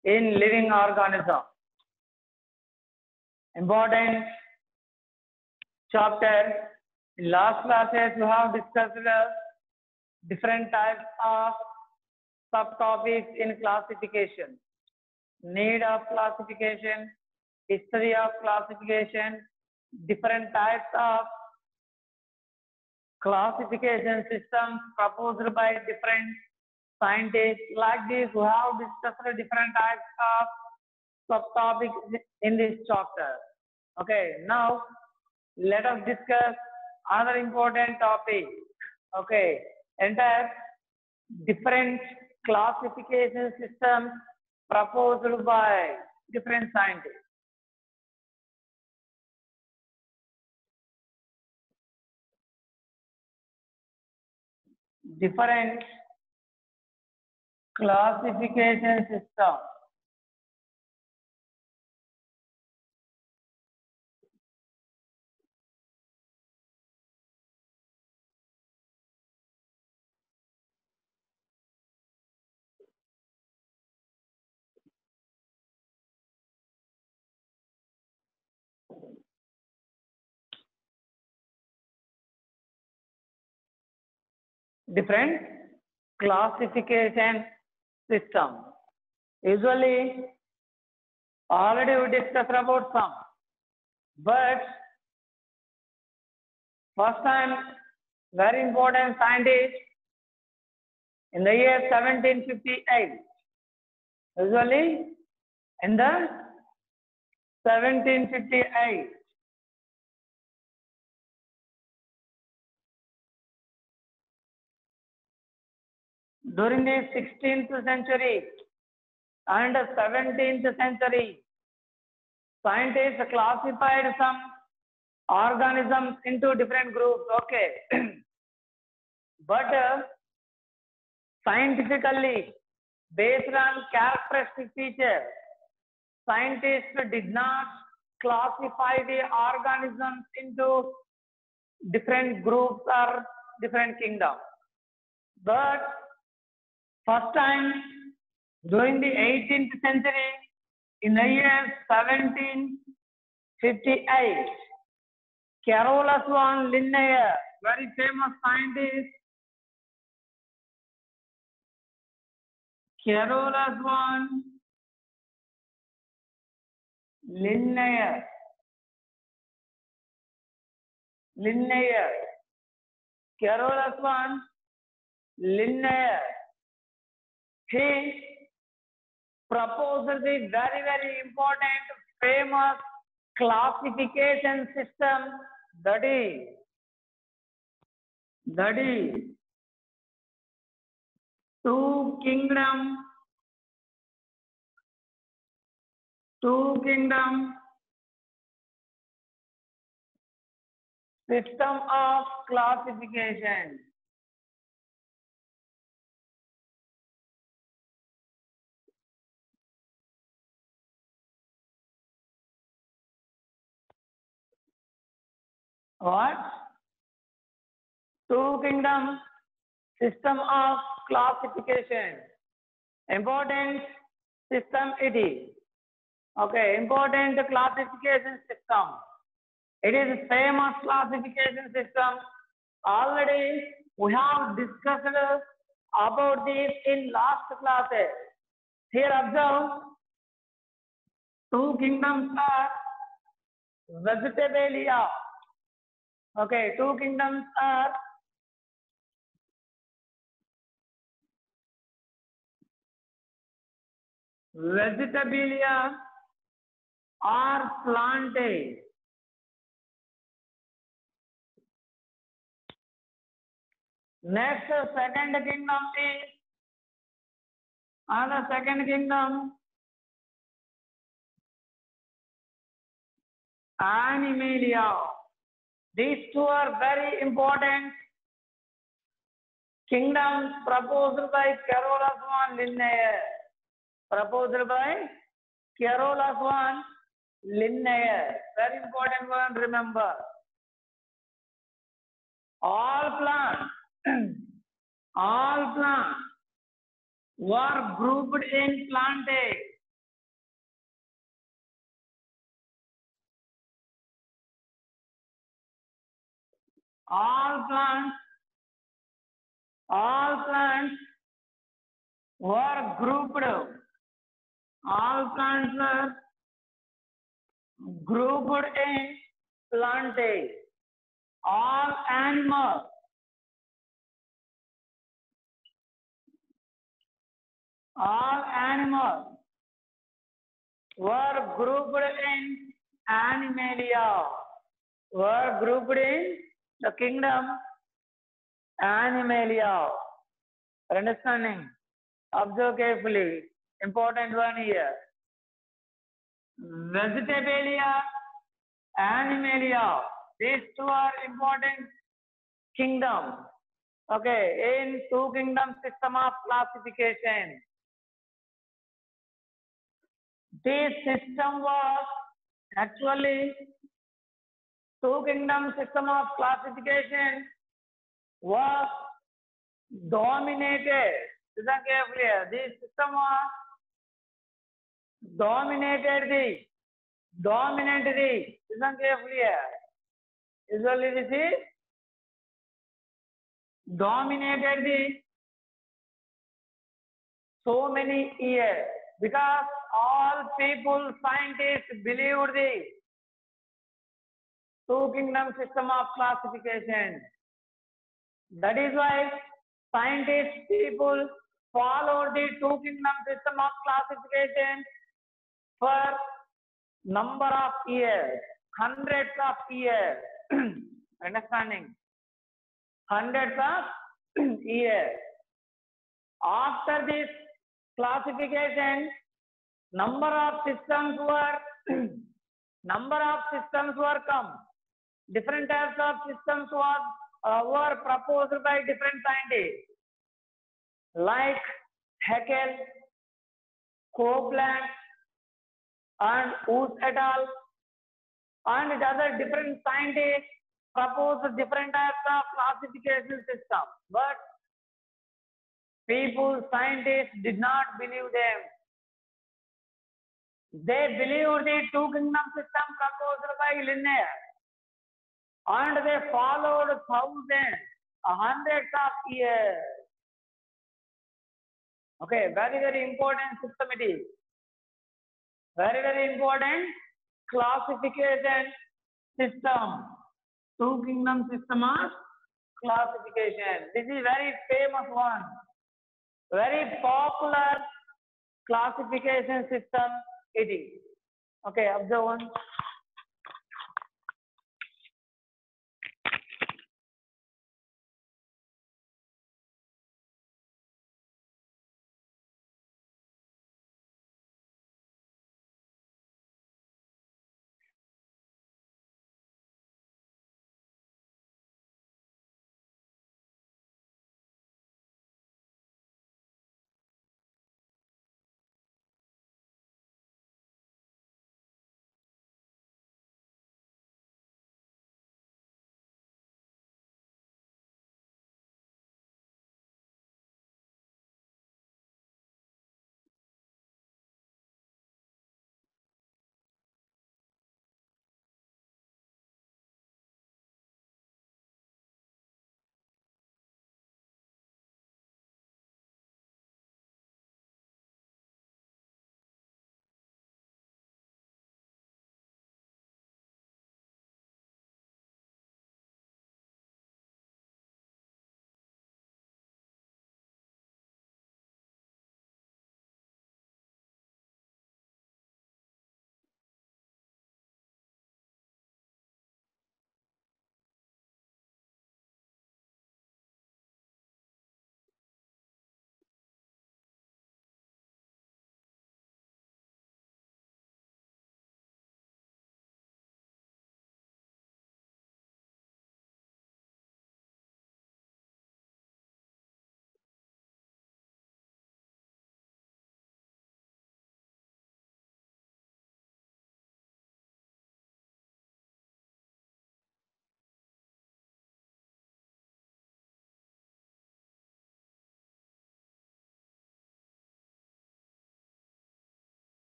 in living organism. Important chapter. In last classes, we have discussed different types of subtopics in classification. Need of classification, history of classification, different types of classification systems proposed by different scientists. Like this, we have discussed different types of subtopics in this chapter. Okay, now let us discuss other important topic. Okay, entire different classification systems proposed by different scientists. Different classification system. Different classification system. Usually, already we discussed about some, but first time, very important scientist in the year 1758. Usually, in the 1758. During the 16th century and 17th century, scientists classified some organisms into different groups. Okay, but scientifically, based on characteristic features, scientists did not classify the organisms into different groups or different kingdoms. But first time during the 18th century, in the year 1758, Carolus von Linnaeus, very famous scientist, Carolus von Linnaeus, Carolus von Linnaeus, he proposed the very important famous classification system, that is two kingdom system of classification. What? Two kingdom system of classification. Important system it is. Okay, important classification system. It is a famous classification system. Already we have discussed about this in last classes. Here observe, two kingdoms are Vegetabilia. Okay, two kingdoms are Vegetabilia or Plantae. Next, second kingdom is the second kingdom Animalia. These two are very important kingdoms proposed by Carolus von Linnaeus. Very important one, remember. All plants were grouped in Plantae. all plants were grouped. All plants were grouped in plantage. All animals were grouped in Animalia. Were grouped in the kingdom Animalia. Understanding? Observe carefully. Important one here. Vegetalia, Animalia. These two are important kingdoms. Okay, in two kingdom system of classification. This system was actually two kingdom system of classification was dominated. Listen carefully. This system was dominated listen carefully. Usually this is dominated so many years because all people, scientists believed the two kingdom system of classification. That is why scientists people followed the two kingdom system of classification for number of years, hundreds of years. Understanding? Hundreds of years. After this classification, number of systems were come. Different types of systems were proposed by different scientists like Haeckel, Copeland, and Wood et al. And other different scientists proposed different types of classification systems, but people, scientists did not believe them. They believed the two kingdom system proposed by Linnaeus, and they followed thousands, hundreds of years. Okay, very important system it is. Very important classification system. Two kingdom system of classification. This is very famous one. Very popular classification system it is. Okay, observe one.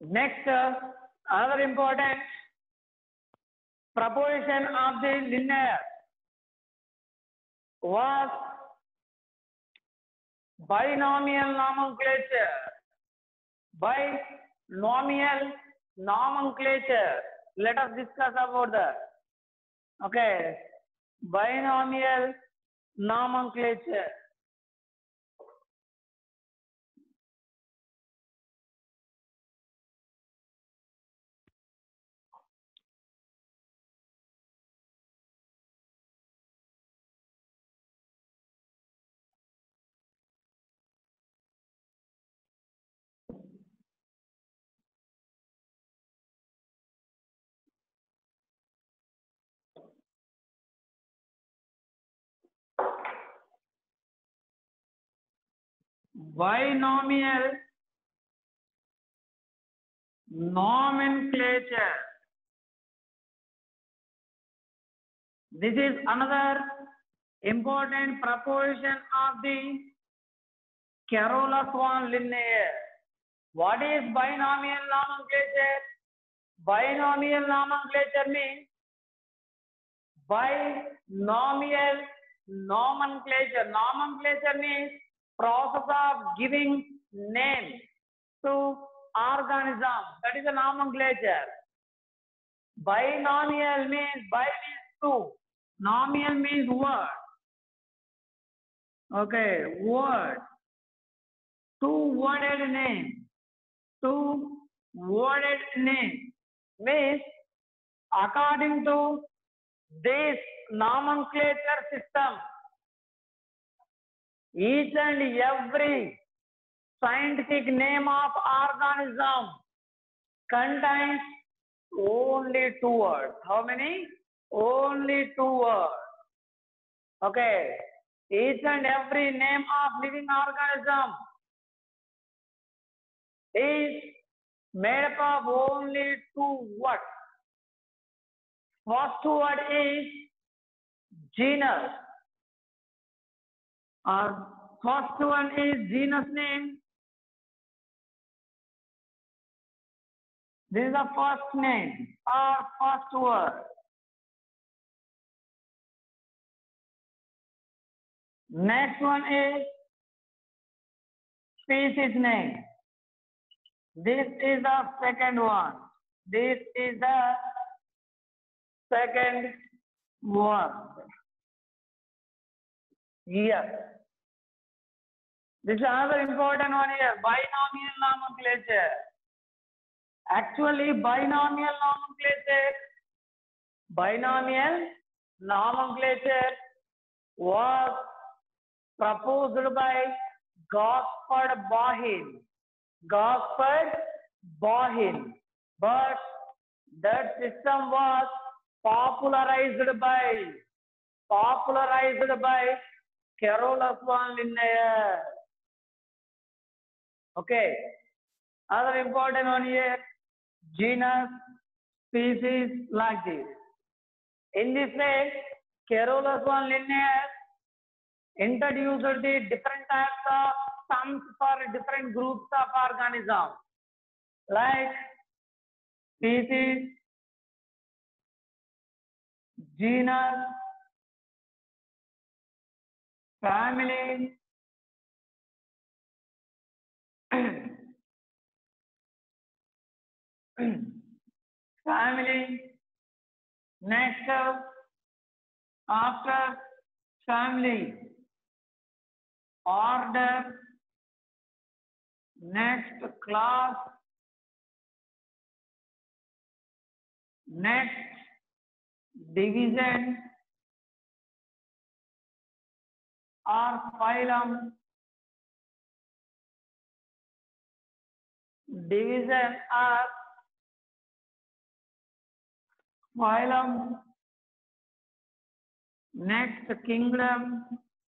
Next, another important proposition of the Linnaeus was binomial nomenclature. Binomial nomenclature. Let us discuss about that. Okay, binomial nomenclature. Binomial nomenclature. This is another important proposition of the Carolus von Linnaeus. What is binomial nomenclature? Binomial nomenclature means binomial nomenclature. Nomenclature means process of giving name to organism. That is a nomenclature. Binomial means bi means two. Nomial means word. Okay, word. Two-worded name. Two-worded name means according to this nomenclature system, each and every scientific name of organism contains only two words. How many? Only two words. Okay. Each and every name of living organism is made up of only two words. First word is genus. Our first one is genus name. This is the first name or first word. Next one is species name. This is the second one. This is the second one. Here. This is another important one here. Binomial nomenclature. Actually, binomial nomenclature was proposed by Gospard Bohin. But that system was popularized by Carolus von Linnaeus. Okay. Other important one here, genus, species, like this. In this way, Carolus von Linnaeus introduced the different types of terms for different groups of organisms, like species, genus, family, next after family, order, next class, next division or phylum, division or phylum, next kingdom,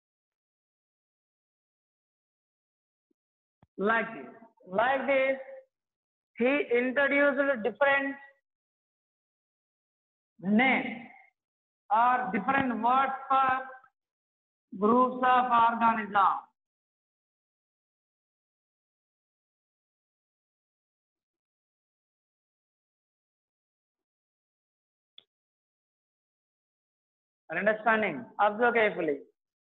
like this. Like this, he introduced different names or different words for groups of organisms. Understanding? Observe carefully.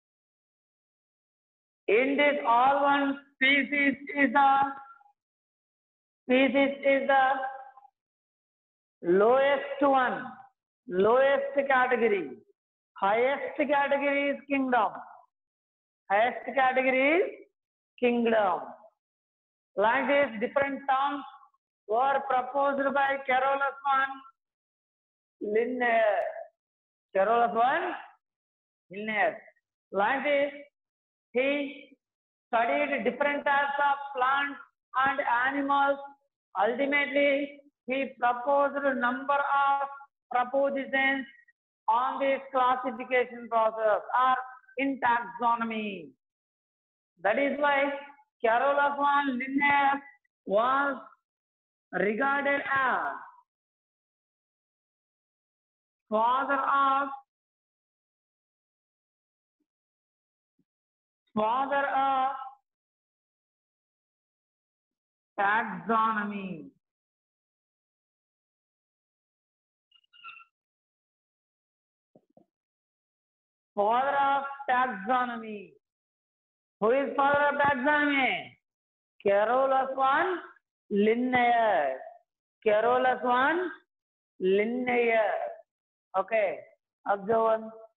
In this all one species is the lowest one, lowest category. Highest category is kingdom. Highest category is kingdom. Like this, different terms were proposed by Carolus I Linnaeus. Carolus I Linnaeus. Like this, he studied different types of plants and animals. Ultimately, he proposed a number of propositions on this classification process or in taxonomy. That is why Carolus I Linnaeus was regarded as father of taxonomy. Father of taxonomy. Who is father of taxonomy? Carolus I Linnaeus. Carolus I Linnaeus. Okay. Observe.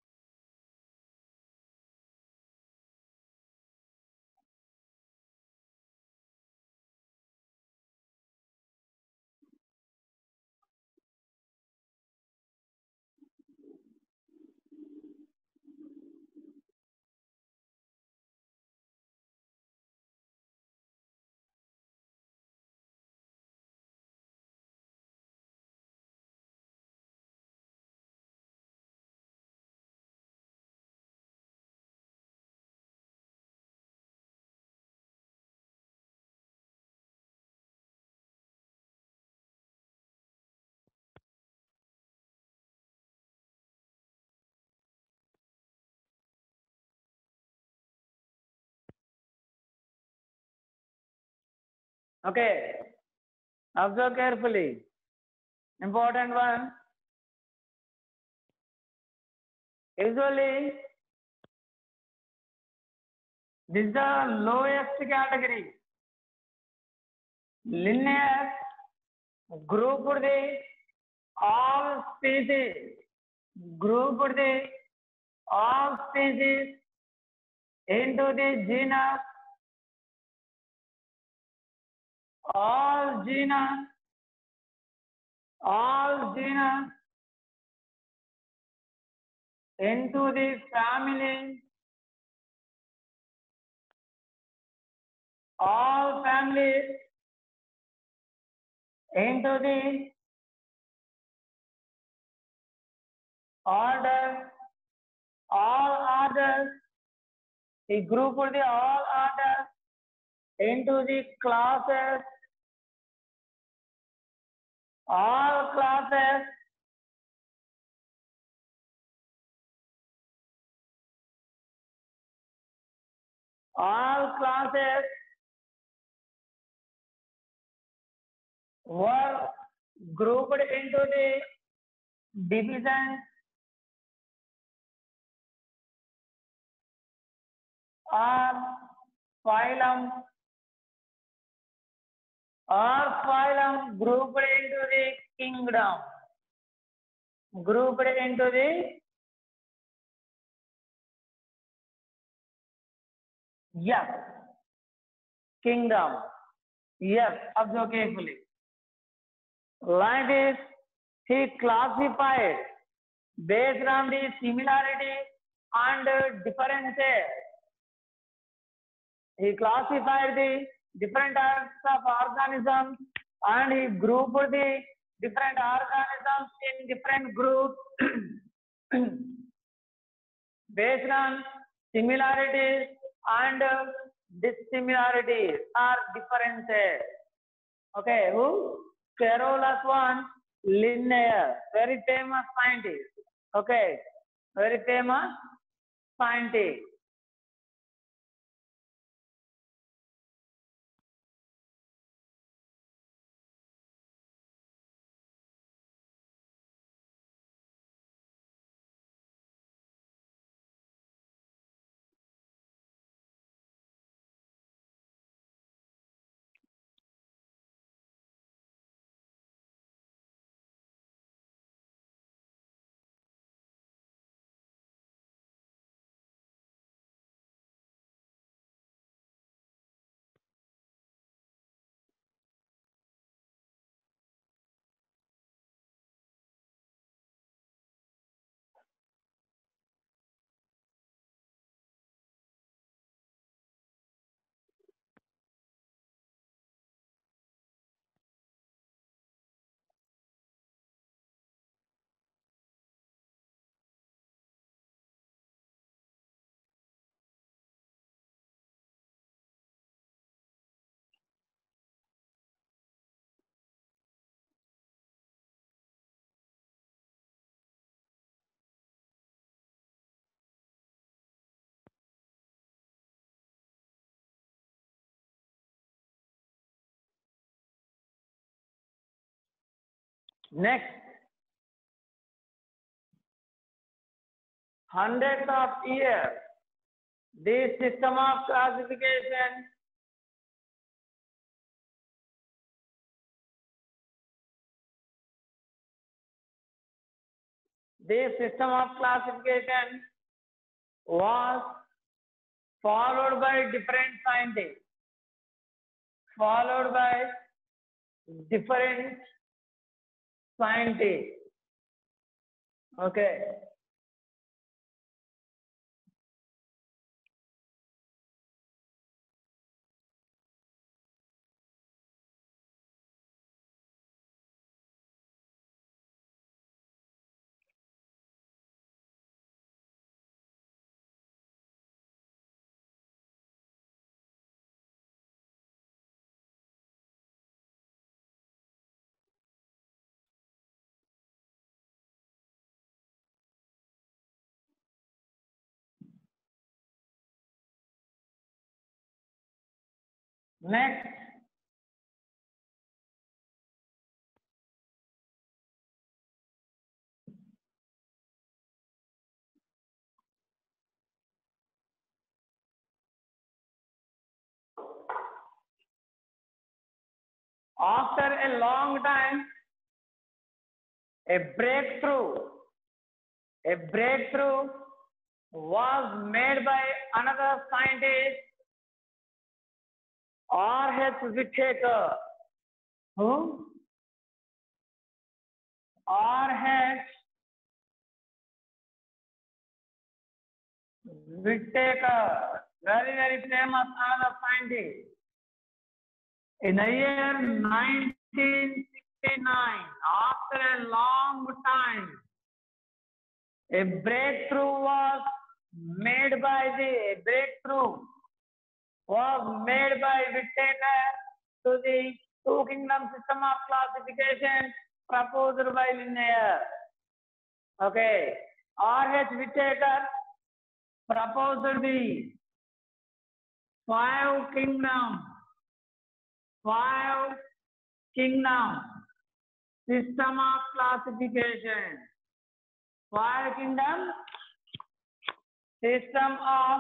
Okay. Observe carefully. Important one. Usually, this is the lowest category. Linnaeus grouped the all species. Grouped the all species into the genus. All genus into the family, all families into the order, all orders. He grouped the all orders into the classes, all classes were grouped into the divisions or phylum grouped into the kingdom. Grouped into the kingdom. Yes, observe carefully. Like this, he classified based on the similarity and differences. He classified the different types of organisms and he grouped the different organisms in different groups based on similarities and dissimilarities or differences. Okay, who? Carolus I Linnaeus, very famous scientist. Okay, very famous scientist. Next, hundreds of years, this system of classification was followed by different scientists, Okay. Next, after a long time, a breakthrough was made by another scientist, R.H. Whittaker. Who? R.H. Whittaker, very famous another scientist. In the year 1969, after a long time, a breakthrough was made by Whittaker to the two-kingdom system of classification proposed by Linnaeus. Okay, R.H. Whittaker proposed the five kingdom system of classification. Five kingdom system of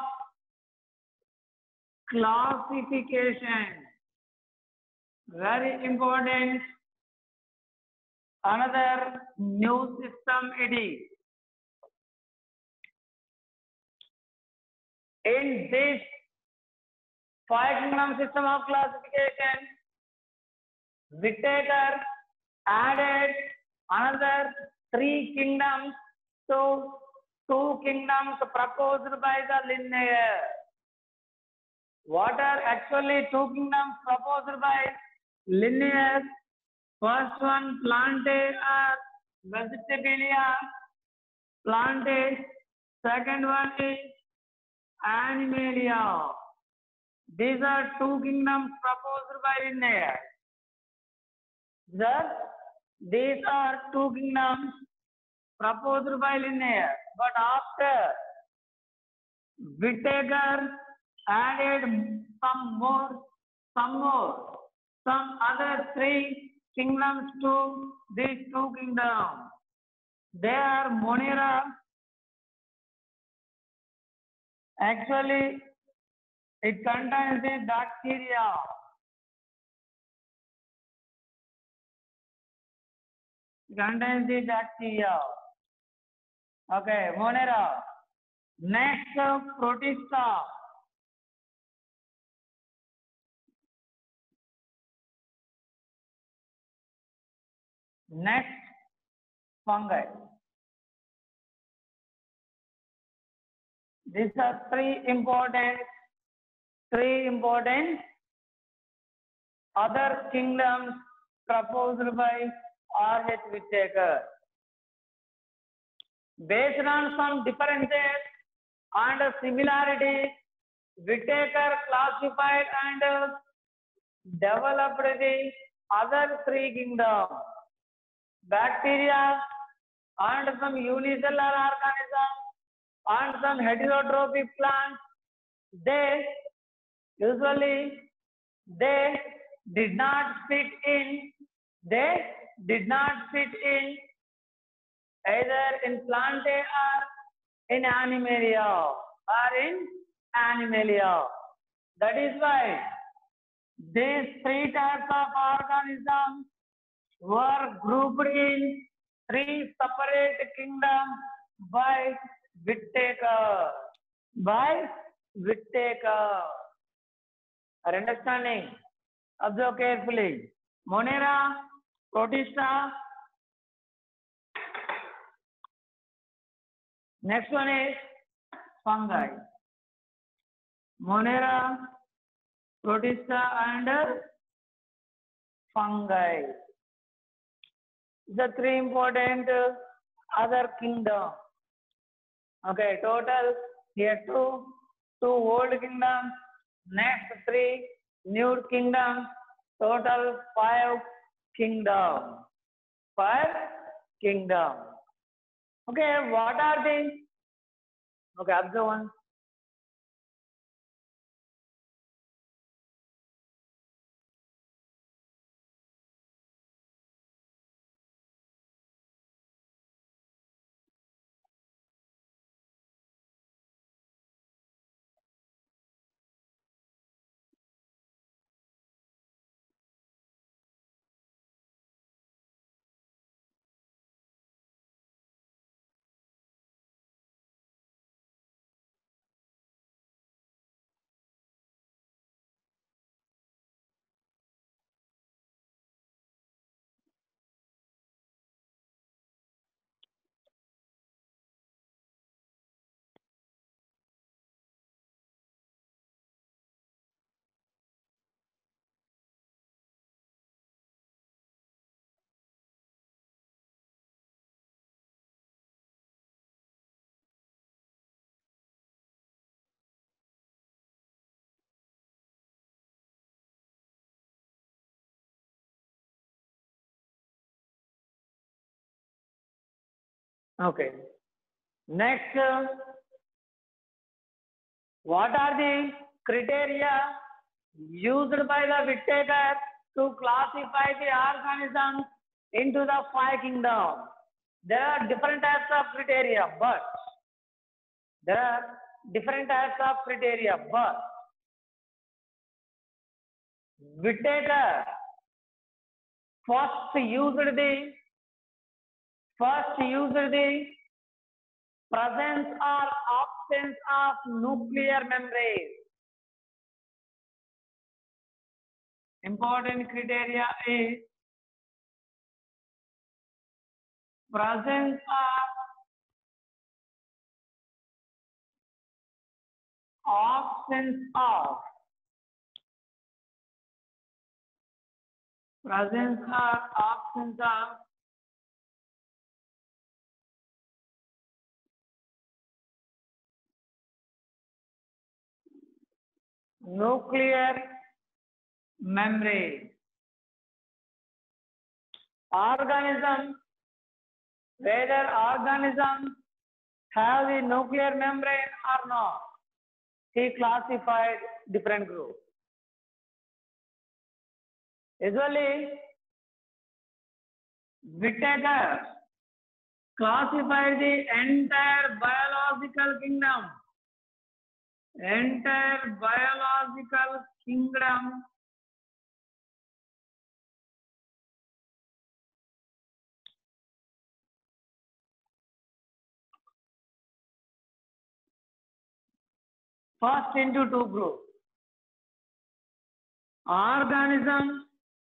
classification. Very important. Another new system it is. In this five kingdom system of classification, Whittaker added another three kingdoms to two kingdoms proposed by the Linnaeus. What are actually two kingdoms proposed by Linnaeus? First one, Plantae or Vegetabilia, Plantae. Second one is Animalia. These are two kingdoms proposed by Linnaeus. These are two kingdoms proposed by Linnaeus. But after Whittaker added some other three kingdoms to these two kingdoms. They are Monera. Actually, it contains the bacteria. Okay, Monera. Next, Protista. Next, fungi. These are three important other kingdoms proposed by R.H. Whittaker. Based on some differences and similarities, Whittaker classified and developed the other three kingdoms: bacteria and some unicellular organisms and some heterotrophic plants. They did not fit in did not fit in either in Plantae or in Animalia That is why these three types of organisms were grouped in three separate kingdoms by Whittaker. Are you understanding? Observe carefully. Monera, Protista. Next one is fungi. Monera, Protista, and fungi. The three important other kingdoms. Okay, total here two old kingdoms, next three new kingdoms, total 5 kingdoms. 5 kingdoms. Okay, what are they? Okay, observe one. Okay. Next, what are the criteria used by the Whittaker to classify the organisms into the 5 kingdoms? There are different types of criteria, but Whittaker first used the presence or absence of nuclear membrane. Important criteria is presence of absence of nuclear membrane. Whether organisms have the nuclear membrane or not, he classified different groups. Usually, Whittaker classified the entire biological kingdom first into 2 groups. Organisms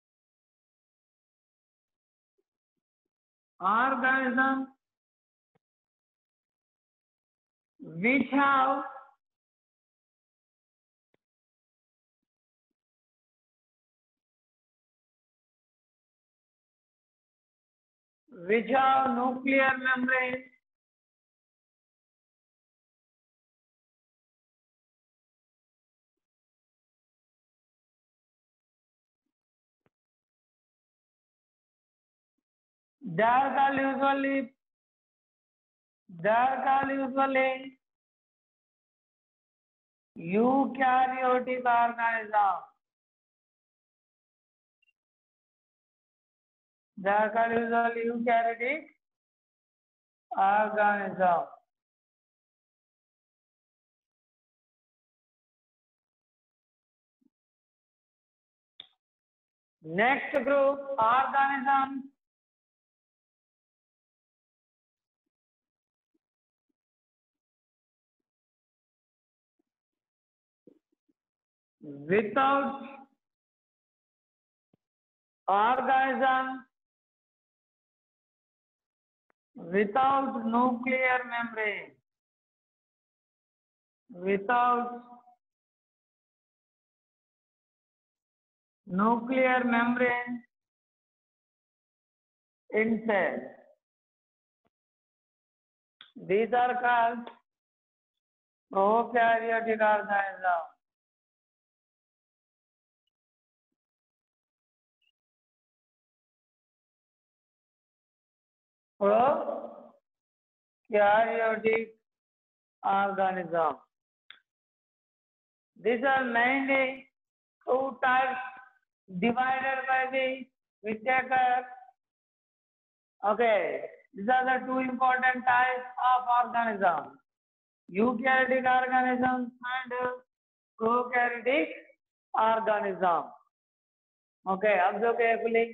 which have nuclear membrane they are called usually eukaryotic organisms. They are called usually eukaryotic organism. Next group, organisms without organism without nuclear membrane. Without nuclear membrane in cell. These are called prokaryotic organisms. Prokaryotic organism. These are mainly two types divided by the Whittaker. Okay, these are the two important types of organisms: eukaryotic organisms and prokaryotic organism. Okay, observe carefully.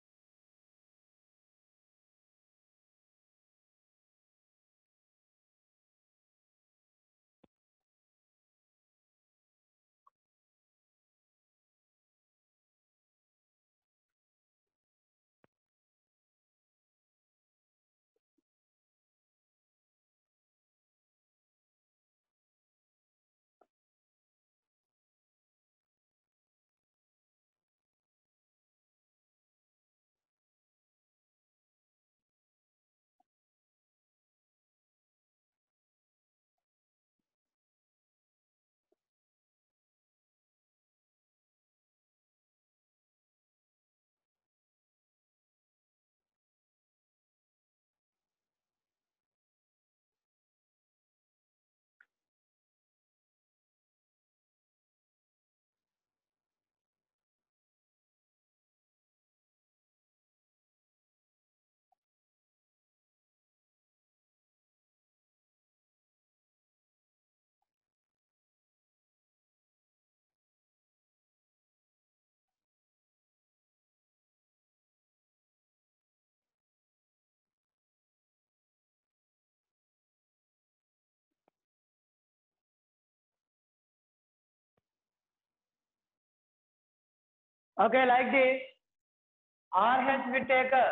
Okay, like this, RH Whittaker.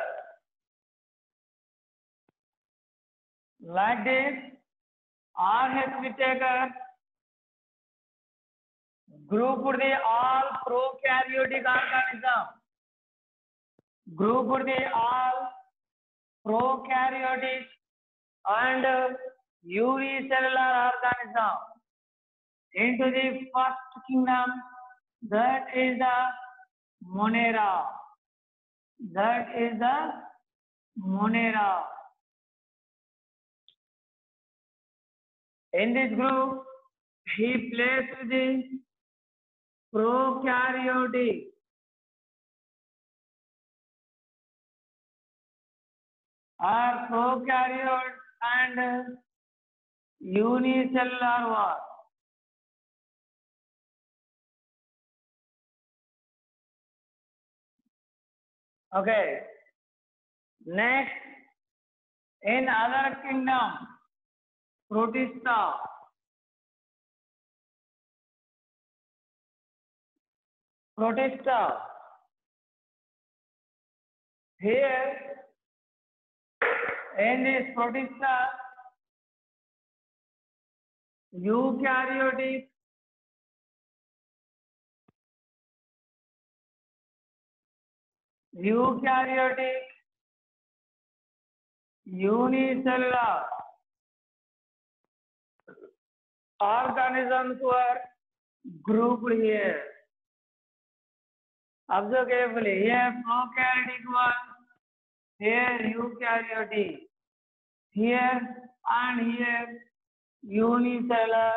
Like this, RH Whittaker grouped the all prokaryotic organisms. Grouped the all prokaryotic and unicellular organism into the first kingdom, that is the Monera. That is the Monera. In this group, he placed the prokaryotic or prokaryote and unicellular one. Okay. Next, in other kingdom, Protista. Protista. Here, in this Protista, eukaryotic unicellular organisms were grouped here. Observe carefully. Here prokaryotic one, here eukaryotic, here and here unicellular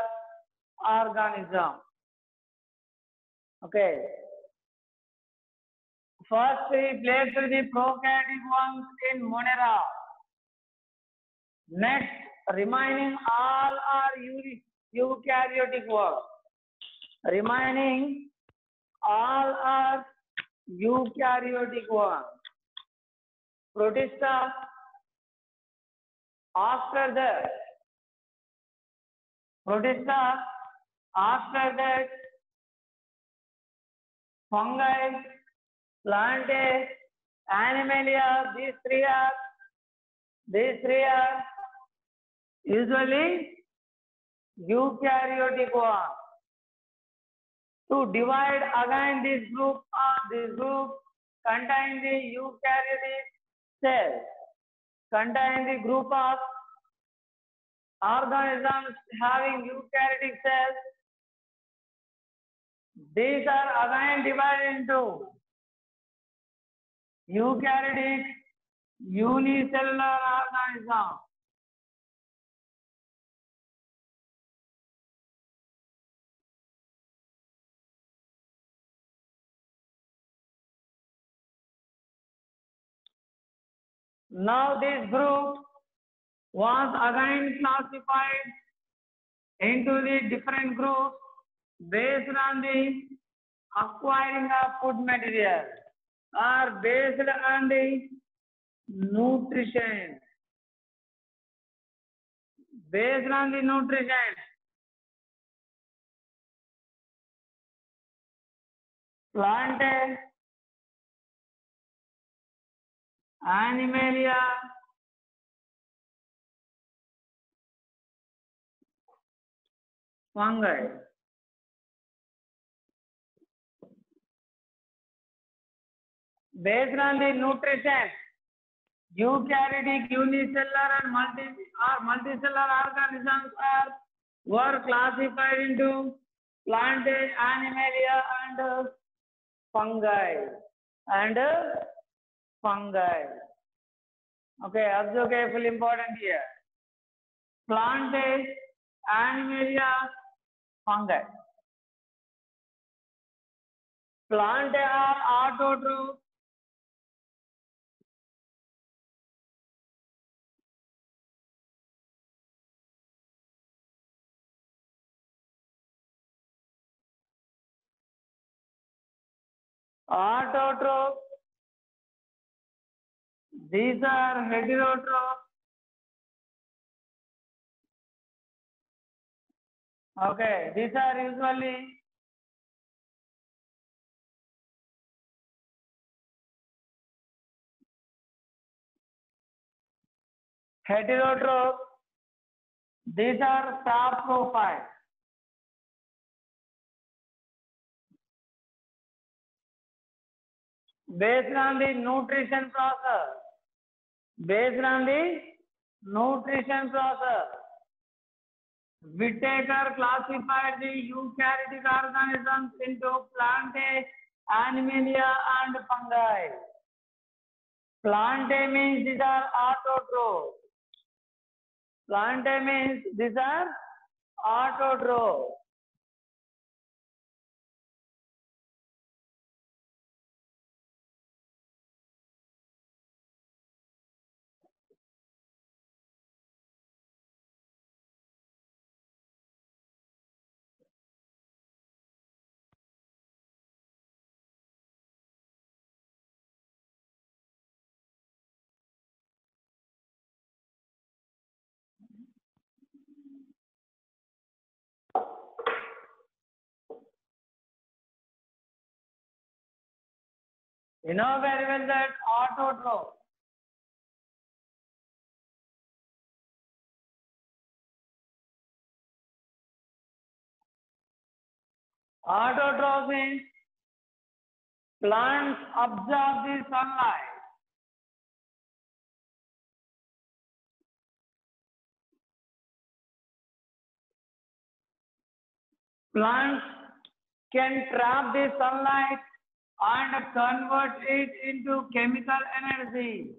organism. Okay. First, we placed the prokaryotic ones in Monera. Next, remaining all are eukaryotic ones. Remaining all are eukaryotic ones. Protista. After that, fungi, plantae, animalia, these three are usually eukaryotic ones. To divide again this group contain the eukaryotic cells, contain the group of organisms having eukaryotic cells. These are again divided into eukaryotic unicellular organisms. Now this group was again classified into the different groups based on the acquiring of food material or based on the nutrition. Based on the nutrition, plantae, animalia, fungi. Based on the nutrition, eukaryotic, unicellular and multicellular organisms were classified into plantae, animalia and fungi. Okay, observe carefully, important here. Plantae, animalia, fungi. Plantae are autotrophs. Autotrophs. These are heterotrophs. Okay, these are usually heterotrophs. These are saprophytes. Based on the nutrition process. Whittaker classified the eukaryotic organisms into plantae, animalia and fungi. Plantae means these are autotrophs. Plantae means these are autotrophs. You know very well that autotroph. Autotroph means plants absorb the sunlight. Plants can trap the sunlight and convert it into chemical energy.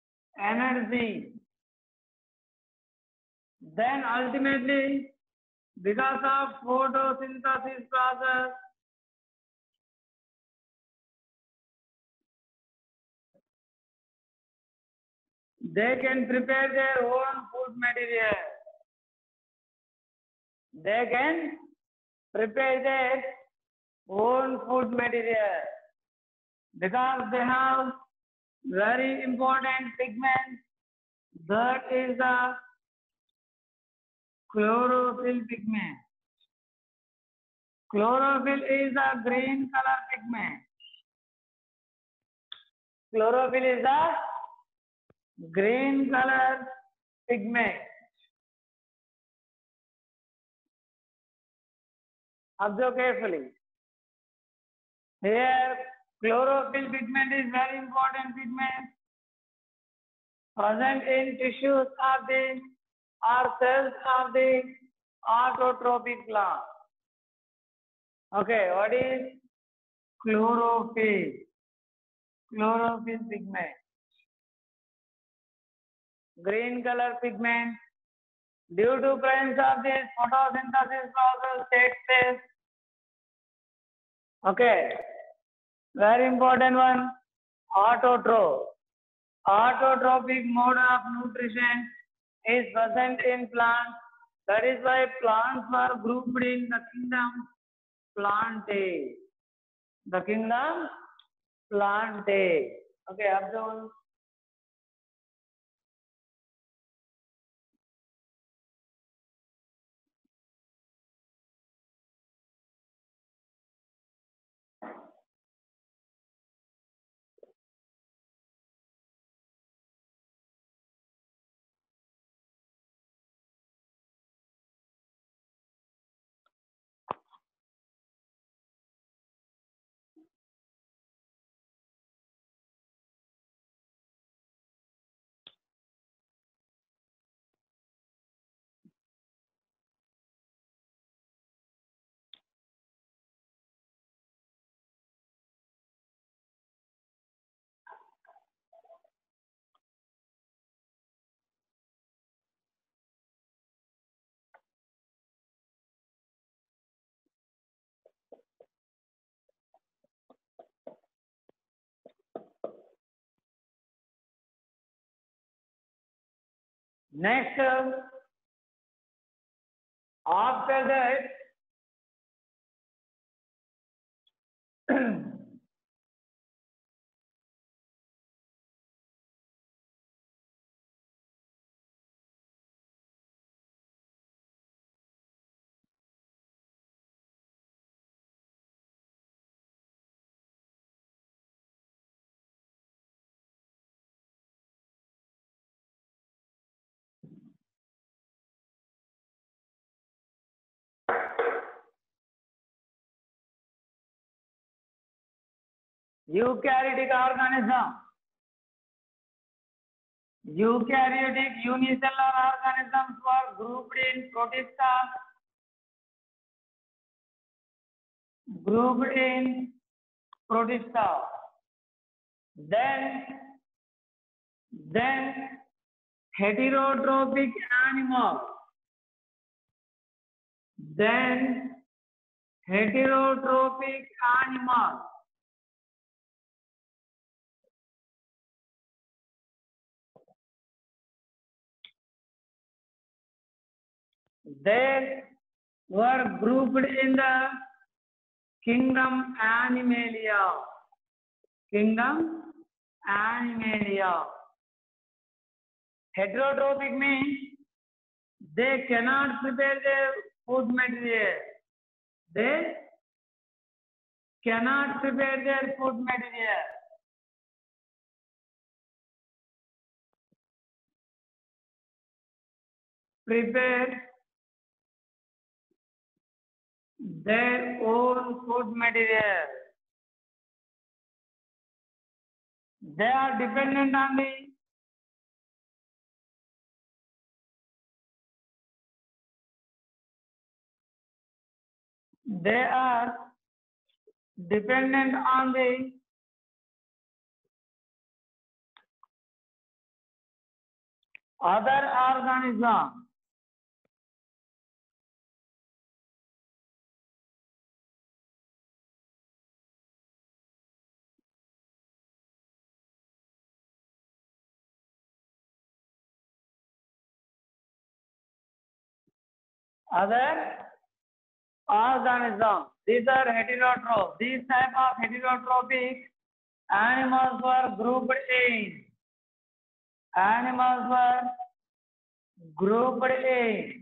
Then ultimately Because of photosynthesis process, they can prepare their own food material. They can prepare their own food material because they have very important pigment, that is the chlorophyll pigment. Chlorophyll is a green color pigment. Chlorophyll is a green color pigment. Observe carefully. Here, chlorophyll pigment is very important pigment present in tissues of the or cells of the autotrophic plant. Okay, what is chlorophyll? Chlorophyll pigment. Green color pigment. Due to presence of this photosynthesis process takes place. Okay, very important one. Autotroph. Autotrophic mode of nutrition is present in plants. That is why plants are grouped in the kingdom Plantae. The kingdom Plantae. Okay, observe. Next, after that, eukaryotic organism. Eukaryotic unicellular organisms were grouped in Protista. Grouped in Protista. Then heterotrophic animals. Then heterotrophic animals. They were grouped in the kingdom Animalia. Kingdom Animalia. Heterotrophic means they cannot prepare their food material. They cannot prepare their food material. Prepare their own food material. They are dependent on the other organism. Other organisms. These are heterotrophs. These type of heterotrophic animals were grouped in. Animals were grouped in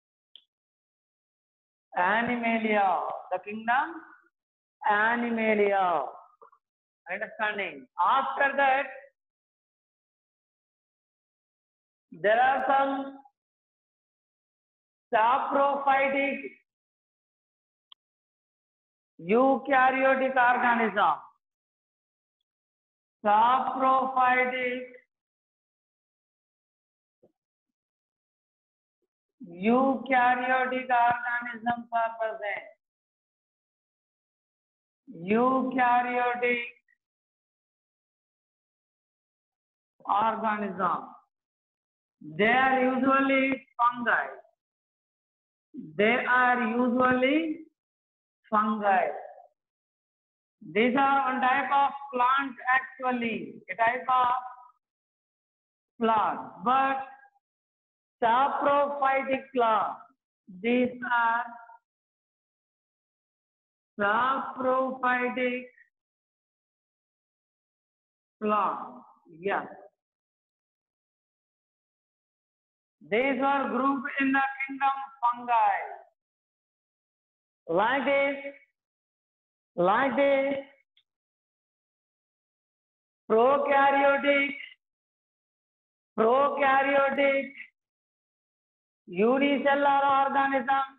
Animalia. The kingdom Animalia. Understanding. After that, there are some saprophytic eukaryotic organisms. Saprophytic eukaryotic organisms are present. Eukaryotic organisms. They are usually fungi. They are usually fungi. These are one type of plant actually, a type of plant, but saprophytic plant. These are saprophytic plants. Yes. These are grouped in the kingdom fungi. Like this, prokaryotic, unicellular organisms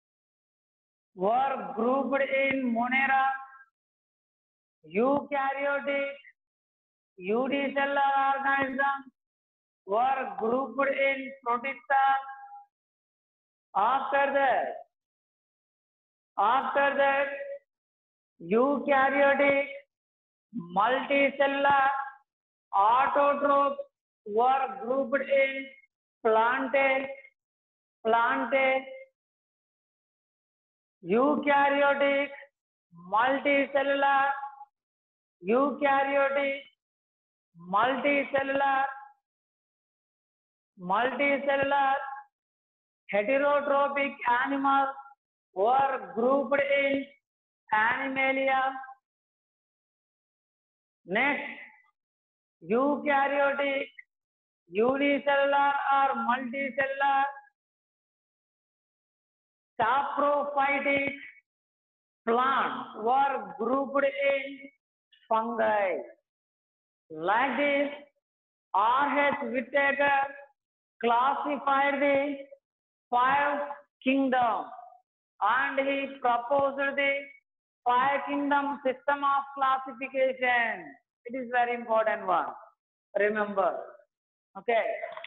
were grouped in Monera. Eukaryotic, unicellular organisms were grouped in Protista. After that, eukaryotic, multicellular autotrophs were grouped in Plantae. Eukaryotic, multicellular, heterotrophic animals were grouped in Animalia. Next, eukaryotic, unicellular or multicellular, saprophytic plants were grouped in fungi. Like this, R.H. Whittaker classified the 5 kingdoms and he proposed the 5 kingdom system of classification. It is very important one. Remember. Okay.